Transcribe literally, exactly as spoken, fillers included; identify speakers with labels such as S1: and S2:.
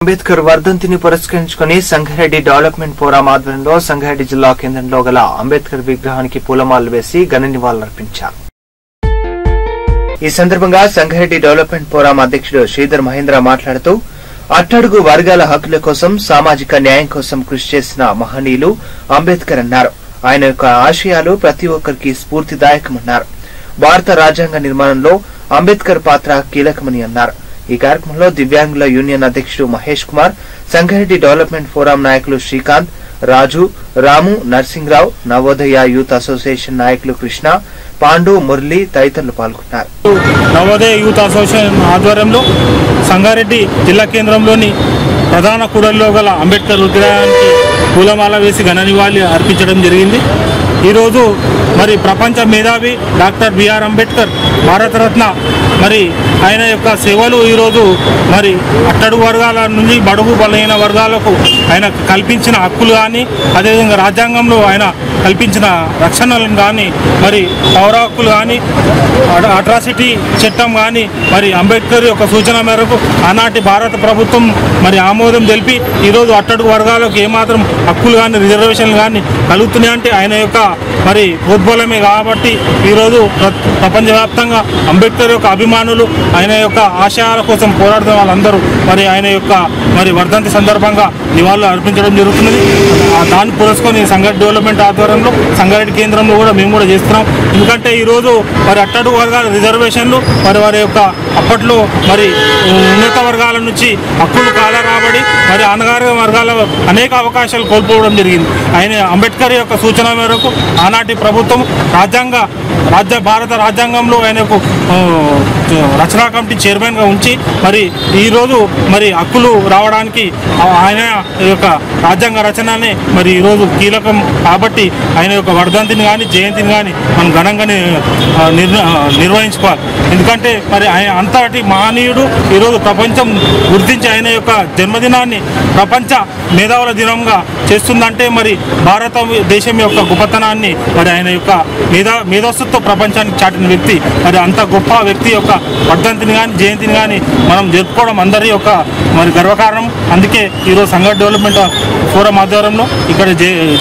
S1: అంబేద్కర్ వర్ధంతిని పురస్కరించుకుని Sangareddy development forum ఆధ్వర్యంలో సంగారెడ్డి జిల్లా కేంద్రంలో గల అంబేద్కర్ విగ్రహానికి పూలమాలలు వేసి ఘన నివాళులర్పించారు. ఈ సందర్భంగా సంగారెడ్డి డెవలప్మెంట్ ఫోరం అధ్యక్షుడు శ్రీధర్ మహేంద్ర మాట్లాడుతూ అట్టడుగు వర్గాల హక్కుల కోసం సామాజిక న్యాయం కోసం కృషి చేసిన మహనీయులు అంబేద్కర్ అన్నారు. ఆయన యొక్క ఆశయాలు ప్రతి ఒక్కరికి స్ఫూర్తిదాయకమన్నారు. భారత రాజ్యాంగ నిర్మాణంలో అంబేద్కర్ పాత్ర కీలకమని అన్నారు. ఈ కార్యక్రమంలో దివ్యాంగుల యూనియన్ అధ్యక్షుడు మహేష్ కుమార్, సంగారెడ్డి డెవలప్మెంట్ ఫోరం నాయకులు శ్రీకాంత్, రాజు, రాము, నర్సింగ్రావు, నవోదయ యూత్ అసోసియేషన్ నాయకులు కృష్ణ, పాండు, మురళి తదితరులు పాల్గొన్నారు.
S2: నవోదయ యూత్ అసోసియేషన్ ఆధ్వర్యంలో సంగారెడ్డి జిల్లా కేంద్రంలోని ప్రధాన కూడలిలో గల అంబేద్కర్ విగ్రహానికి పూలమాల వేసి ఘన నివాళి అర్పించడం జరిగింది. ఈరోజు మరి ప్రపంచ మేధావి డాక్టర్ బిఆర్ అంబేద్కర్ భారతరత్న మరి ఆయన యొక్క సేవలు ఈరోజు మరి అట్టడుగు వర్గాల నుంచి బడుగు బలహీన వర్గాలకు ఆయన కల్పించిన హక్కులు కానీ, అదేవిధంగా రాజ్యాంగంలో ఆయన కల్పించిన రక్షణలను కానీ, మరి పౌర హక్కులు కానీ, అట్రాసిటీ చట్టం కానీ, మరి అంబేద్కర్ యొక్క సూచన మేరకు ఆనాటి భారత ప్రభుత్వం మరి ఆమోదం తెలిపి ఈరోజు అట్టడుగు వర్గాలకు ఏమాత్రం హక్కులు కానీ రిజర్వేషన్లు కానీ కలుగుతున్నాయంటే ఆయన యొక్క మరి ప్రోద్బలమే. కాబట్టి ఈరోజు ప్రపంచవ్యాప్తంగా అంబేద్కర్ యొక్క అభిమానులు, ఆయన యొక్క ఆశయాల కోసం పోరాడుతున్న వాళ్ళందరూ మరి ఆయన యొక్క మరి వర్ధంతి సందర్భంగా నివాళులు అర్పించడం జరుగుతున్నది. దాన్ని పురస్కొని సంగారెడ్డి డెవలప్మెంట్ ఆధ్వర్యంలో సంగారెడ్డి కేంద్రంలో కూడా మేము కూడా చేస్తున్నాం. ఎందుకంటే ఈరోజు మరి అట్టడుగు వర్గాల రిజర్వేషన్లు మరి వారి యొక్క అప్పట్లో మరి ఉన్నత వర్గాల నుంచి హక్కులు కాల రాబడి మరి అణగారిన వర్గాల అనేక అవకాశాలు కోల్పోవడం జరిగింది. ఆయన అంబేద్కర్ యొక్క సూచన మేరకు ఆనాటి ప్రభుత్వం రాజ్యాంగ రాజ్య భారత రాజ్యాంగంలో ఆయనకు రచనా కమిటీ చైర్మన్గా ఉంచి మరి ఈరోజు మరి హక్కులు రావడానికి ఆయన యొక్క రాజ్యాంగ రచననే మరి ఈరోజు కీలకం. కాబట్టి ఆయన యొక్క వర్ధంతిని కానీ జయంతిని కానీ మనం ఘనంగా నిర్వహించుకోవాలి. ఎందుకంటే మరి ఆయన అంతటి మహనీయుడు ఈరోజు ప్రపంచం గుర్తించి ఆయన యొక్క జన్మదినాన్ని ప్రపంచ మేధావుల దినంగా చేస్తుందంటే మరి భారతదేశం యొక్క గొప్పతనాన్ని మరి ఆయన యొక్క మేధా మేధస్సుతో ప్రపంచానికి చాటిన వ్యక్తి. మరి అంత గొప్ప వ్యక్తి యొక్క వర్ధంతిని కానీ జయంతిని కానీ మనం జరుపుకోవడం అందరి యొక్క మరి గర్వకారణం. అందుకే ఈరోజు సంగారెడ్డి డెవలప్మెంట్ ఫోరం ఆధ్వర్యంలో ఇక్కడ